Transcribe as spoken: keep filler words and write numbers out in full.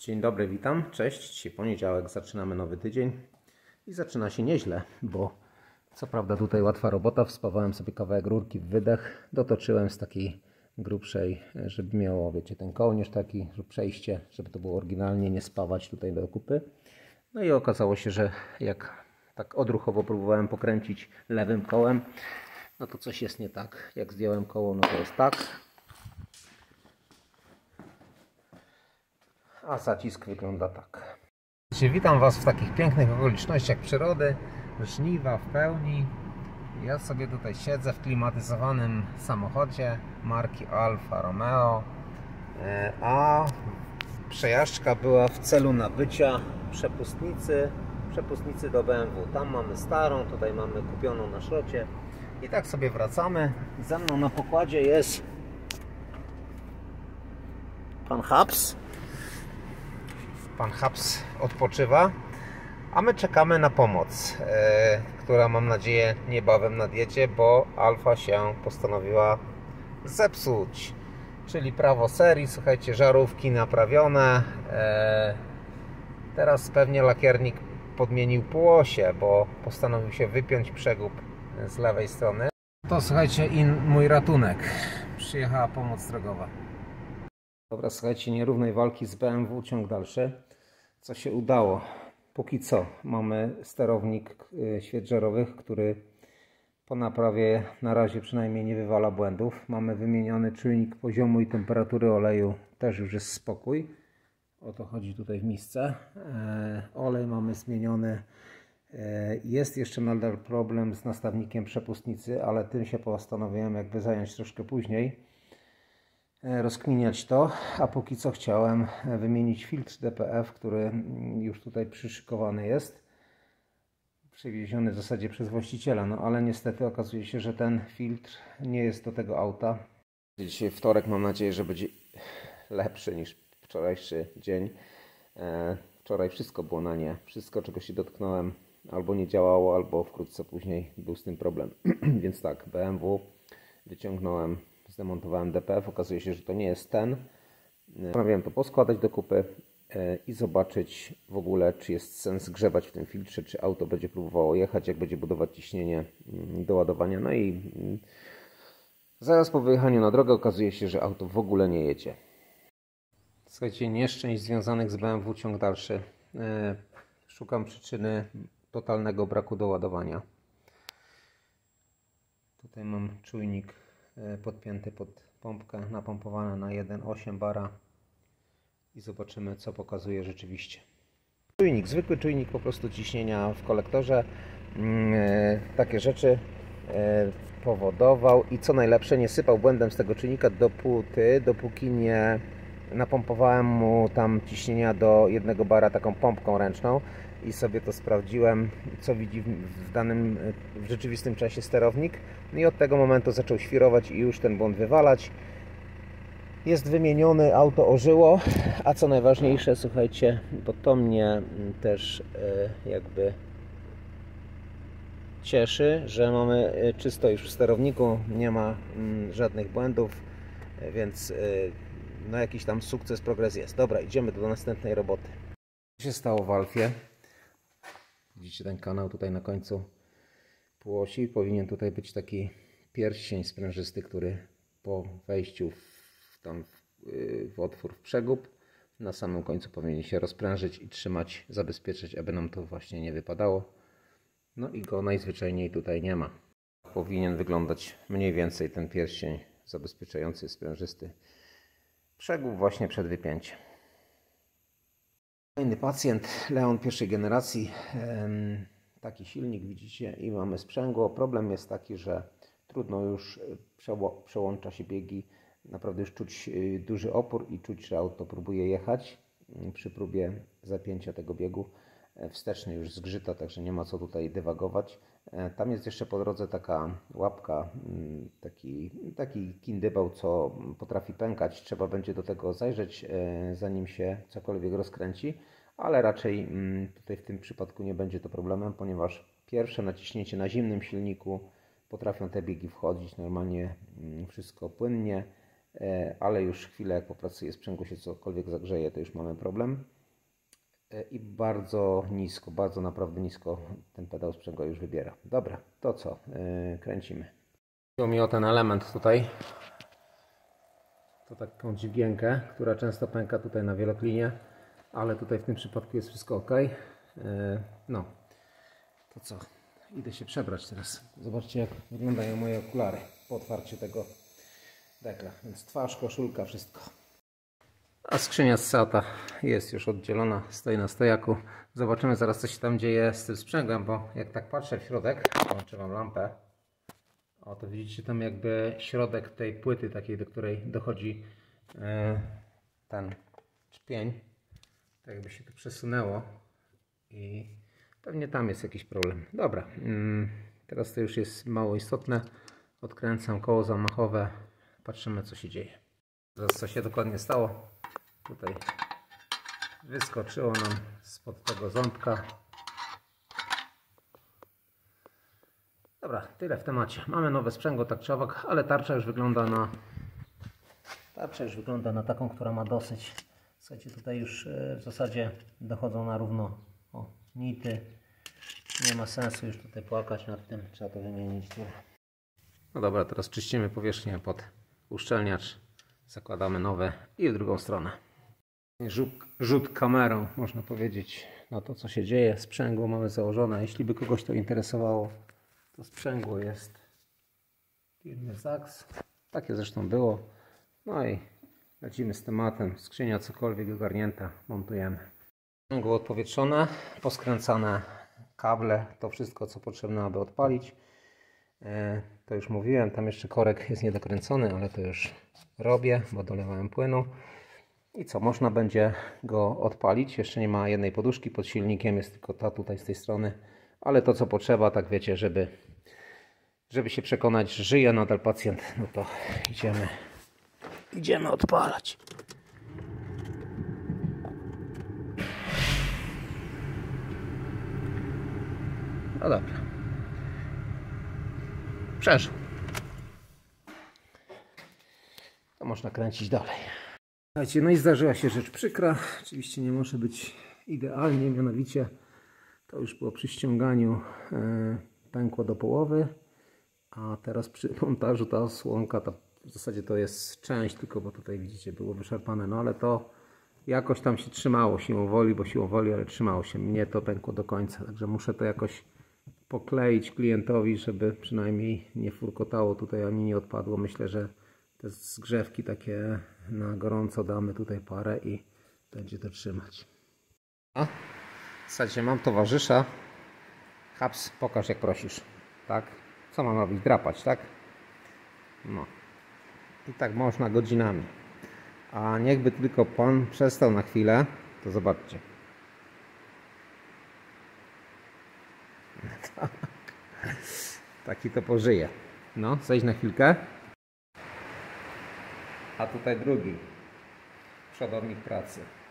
Dzień dobry, witam, cześć. Dzisiaj poniedziałek, zaczynamy nowy tydzień i zaczyna się nieźle, bo co prawda tutaj łatwa robota, wspawałem sobie kawałek rurki w wydech, dotoczyłem z takiej grubszej, żeby miało, wiecie, ten kołnierz taki, żeby przejście, żeby to było oryginalnie, nie spawać tutaj do kupy. No i okazało się, że jak tak odruchowo próbowałem pokręcić lewym kołem, no to coś jest nie tak. Jak zdjąłem koło, no to jest tak. A zacisk wygląda tak. Witam Was w takich pięknych okolicznościach przyrody, żniwa w pełni. Ja sobie tutaj siedzę w klimatyzowanym samochodzie marki Alfa Romeo, a przejażdżka była w celu nabycia przepustnicy, przepustnicy do B M W. Tam mamy starą, tutaj mamy kupioną na szrocie i tak sobie wracamy. Ze mną na pokładzie jest pan Habs. Pan Habs odpoczywa, a my czekamy na pomoc, yy, która mam nadzieję niebawem nadjedzie, bo Alfa się postanowiła zepsuć. Czyli prawo serii, słuchajcie, żarówki naprawione. Yy, teraz pewnie lakiernik podmienił półosie, bo postanowił się wypiąć przegub z lewej strony. To słuchajcie, i mój ratunek. Przyjechała pomoc drogowa. Dobra, słuchajcie, nierównej walki z B M W, ciąg dalszy. Co się udało? Póki co mamy sterownik świec żarowych, który po naprawie na razie przynajmniej nie wywala błędów. Mamy wymieniony czujnik poziomu i temperatury oleju, też już jest spokój. O to chodzi tutaj w misce. E, olej mamy zmieniony. E, jest jeszcze nadal problem z nastawnikiem przepustnicy, ale tym się postanowiłem jakby zająć troszkę później. Rozkminiać to, a póki co chciałem wymienić filtr D P F, który już tutaj przyszykowany jest, przywieziony w zasadzie przez właściciela, no ale niestety okazuje się, że ten filtr nie jest do tego auta. Dzisiaj wtorek, mam nadzieję, że będzie lepszy niż wczorajszy dzień. Wczoraj wszystko było na nie, wszystko czego się dotknąłem albo nie działało, albo wkrótce później był z tym problem. Więc tak, B M W wyciągnąłem, zdemontowałem D P F, okazuje się, że to nie jest ten. Postanowiłem to poskładać do kupy i zobaczyć w ogóle, czy jest sens grzebać w tym filtrze, czy auto będzie próbowało jechać, jak będzie budować ciśnienie do ładowania. No i zaraz po wyjechaniu na drogę okazuje się, że auto w ogóle nie jedzie. Słuchajcie, nieszczęść związanych z B M W, ciąg dalszy. Szukam przyczyny totalnego braku doładowania. Tutaj mam czujnik podpięty pod pompkę, napompowane na jeden przecinek osiem bara i zobaczymy, co pokazuje rzeczywiście. Czujnik, zwykły czujnik po prostu ciśnienia w kolektorze, yy, takie rzeczy yy, powodował i co najlepsze, nie sypał błędem z tego czujnika dopóty, dopóki nie napompowałem mu tam ciśnienia do jednego bara taką pompką ręczną i sobie to sprawdziłem, co widzi w danym, w rzeczywistym czasie sterownik. No i od tego momentu zaczął świrować i już ten błąd wywalać. Jest wymieniony, auto ożyło, a co najważniejsze, słuchajcie, bo to mnie też jakby cieszy, że mamy czysto już w sterowniku, nie ma żadnych błędów, więc no jakiś tam sukces, progres jest. Dobra, idziemy do następnej roboty. Co się stało w Alfie? Widzicie ten kanał tutaj na końcu półosi. Powinien tutaj być taki pierścień sprężysty, który po wejściu w, tam w, w otwór w przegub na samym końcu powinien się rozprężyć i trzymać, zabezpieczyć, aby nam to właśnie nie wypadało. No i go najzwyczajniej tutaj nie ma. Powinien wyglądać mniej więcej ten pierścień zabezpieczający sprężysty przegub właśnie przed wypięciem. Kolejny pacjent, Leon pierwszej generacji, taki silnik widzicie i mamy sprzęgło. Problem jest taki, że trudno już przełącza się biegi, naprawdę już czuć duży opór i czuć, że auto próbuje jechać przy próbie zapięcia tego biegu. Wsteczny już zgrzyta, także nie ma co tutaj dywagować. Tam jest jeszcze po drodze taka łapka, taki, taki kindybał, co potrafi pękać. Trzeba będzie do tego zajrzeć, zanim się cokolwiek rozkręci, ale raczej tutaj w tym przypadku nie będzie to problemem, ponieważ pierwsze naciśnięcie na zimnym silniku potrafią te biegi wchodzić normalnie, wszystko płynnie. ale już chwilę jak popracuje sprzęgło się cokolwiek zagrzeje, to już mamy problem. I bardzo nisko, bardzo naprawdę nisko ten pedał sprzęgła już wybiera. Dobra, to co? Kręcimy. Chodziło mi o ten element tutaj. To taką dźwigienkę, która często pęka tutaj na wieloklinie, ale tutaj w tym przypadku jest wszystko ok. No, to co? Idę się przebrać teraz. Zobaczcie, jak wyglądają moje okulary po otwarciu tego dekla. Więc twarz, koszulka, wszystko. A skrzynia z SEATA jest już oddzielona, stoi na stojaku. Zobaczymy zaraz, co się tam dzieje z tym sprzęgłem, bo jak tak patrzę w środek, włączę wam lampę. O, to widzicie tam jakby środek tej płyty takiej, do której dochodzi ten czpień. Tak jakby się to przesunęło i pewnie tam jest jakiś problem. Dobra, teraz to już jest mało istotne. Odkręcam koło zamachowe, patrzymy, co się dzieje. Teraz co się dokładnie stało. Tutaj wyskoczyło nam spod tego ząbka. Dobra, tyle w temacie. Mamy nowe sprzęgło, tak czy owak, ale tarcza już wygląda na tarcza już wygląda na taką, która ma dosyć. Słuchajcie, tutaj już w zasadzie dochodzą na równo o, nity. Nie ma sensu już tutaj płakać nad tym, trzeba to wymienić. No dobra, teraz czyścimy powierzchnię pod uszczelniacz. Zakładamy nowe i w drugą stronę. Rzut, rzut kamerą, można powiedzieć, na to, co się dzieje. Sprzęgło mamy założone. Jeśli by kogoś to interesowało, to sprzęgło jest firmy Zax. Takie zresztą było. No i lecimy z tematem. Skrzynia cokolwiek ogarnięta, montujemy. Sprzęgło odpowietrzone, poskręcane kable, to wszystko, co potrzebne, aby odpalić. To już mówiłem, tam jeszcze korek jest niedokręcony, ale to już robię, bo dolewałem płynu. I co, można będzie go odpalić. Jeszcze nie ma jednej poduszki pod silnikiem, jest tylko ta tutaj z tej strony. Ale to, co potrzeba, tak wiecie, żeby, żeby się przekonać, że żyje nadal pacjent, no to idziemy, idziemy odpalać. No dobra. Przeżył. To można kręcić dalej. Słuchajcie, no i zdarzyła się rzecz przykra. Oczywiście nie może być idealnie, mianowicie to już było przy ściąganiu e, pękło do połowy, a teraz przy montażu ta osłonka, ta, w zasadzie to jest część tylko, bo tutaj widzicie było wyszarpane, no ale to jakoś tam się trzymało siłą woli, bo siłą woli, ale trzymało się. Mnie to pękło do końca, także muszę to jakoś pokleić klientowi, żeby przynajmniej nie furkotało tutaj ani nie odpadło. Myślę, że te zgrzewki takie na gorąco damy tutaj parę i będzie to trzymać. A w zasadzie mam towarzysza. Haps, pokaż jak prosisz. Tak? Co mam robić? Drapać, tak? No. I tak można godzinami. A niechby tylko pan przestał na chwilę, to zobaczcie. Tak. Taki to pożyje. No, zejdź na chwilkę. A tutaj drugi przodownik pracy.